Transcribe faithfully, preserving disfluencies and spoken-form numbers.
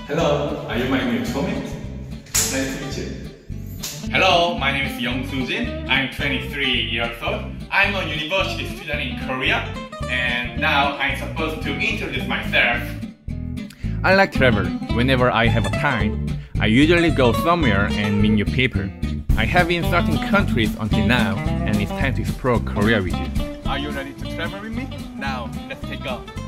Hello, are you my new Tourmate? Nice to meet you. Hello, my name is Youngsu. I'm twenty-three years old. I'm a university student in Korea, and now I'm supposed to introduce myself. I like travel. Whenever I have a time, I usually go somewhere and meet new people. I have been in certain countries until now, and it's time to explore Korea with you. Are you ready to travel with me? Now, let's take off.